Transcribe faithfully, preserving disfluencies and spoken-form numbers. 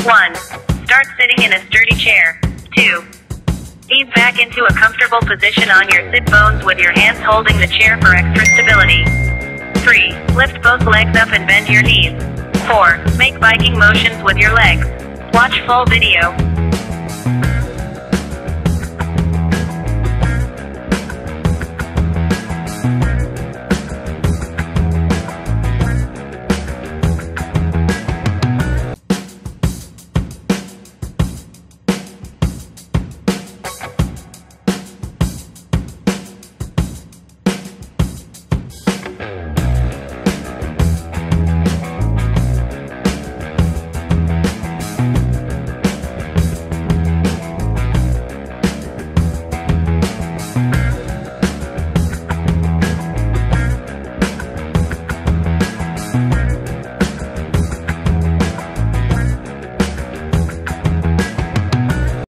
one. Start sitting in a sturdy chair. two. Ease back into a comfortable position on your sit bones with your hands holding the chair for extra stability. three. Lift both legs up and bend your knees. four. Make biking motions with your legs. Watch full video.